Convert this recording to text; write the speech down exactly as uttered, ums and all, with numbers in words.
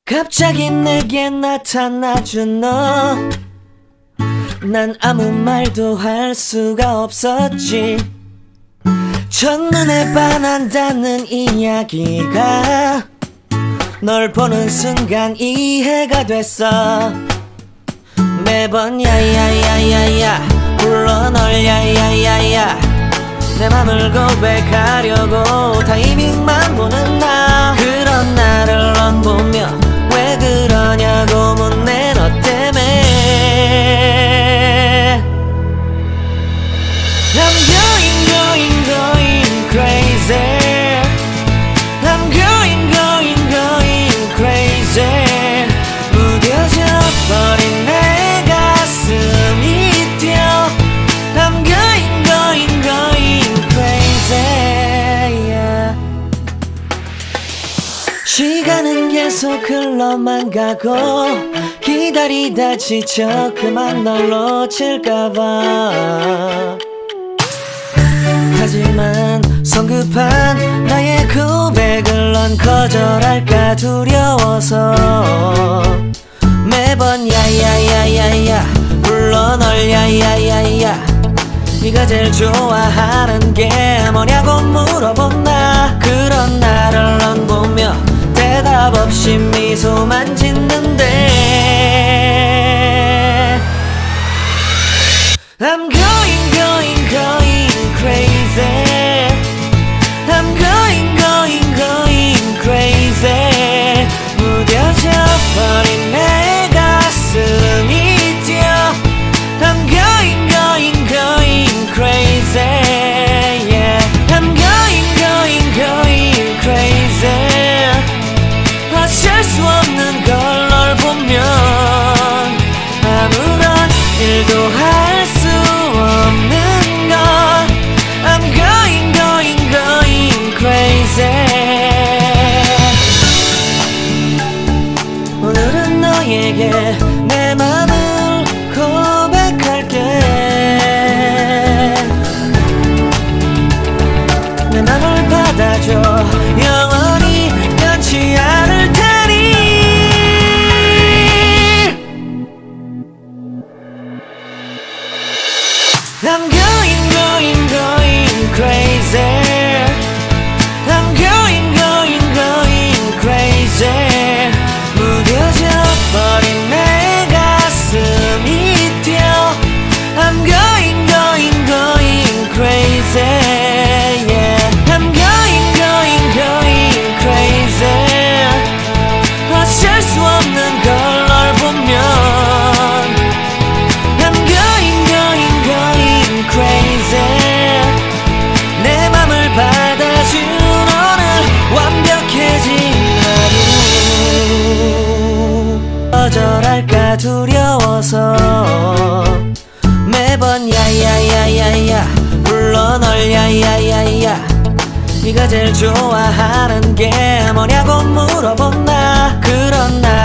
갑자기 내게 나타나준 너, 난 아무 말도 할 수가 없었지. 첫눈에 반한다는 이야기가 널 보는 순간 이해가 됐어. 매번 야야야야야 불러 널 야야야야, 내 맘을 고백하려고 타이밍만 보는 나. 그런 나를 넌 보며 왜 그러냐고 묻네. 너 때문에 I'm going going going crazy. I'm going going going crazy. 무뎌져 버린 내 가슴이 뛰어. I'm going going going crazy, yeah. 시간은 계속 흘러만 가고 기다리다 지쳐 그만 널 놓칠까봐. 하지만 성급한 나의 고백을 넌 거절할까 두려워서 매번 야야야야야 불러 널 야야야야. 네가 제일 좋아하는 게 뭐냐고 물어본 나. 그런 나를 넌 보며 대답 없이 미소만 짓는데 I'm going going going crazy. I'm going going going crazy. 무뎌져 버린 내 가슴이 뛰어. I'm going going going crazy, yeah. I'm going going going crazy. 어쩔 수 없는 걸 널 보면 아무런 일도 할 수 없는 걸. I'm going going going crazy. 오늘은 너에게 내 맘을 고백할게. 내 맘을 받아줘. 영원히 변치 않을 테니. I'm going going going crazy. I'm going going going crazy. 무뎌져 버린 내 가슴이 뛰어. I'm going going going crazy, yeah. I'm going going going crazy. 어쩔 수 없는 걸 널 보면 I'm going going going crazy. 내 맘을 받아준 오늘 완벽해진 하루. 거절할까 두려워서 매번 야야야야야 불러 널 야야야야. 네가 제일 좋아하는 게 뭐냐고 물어본 나. 그런 나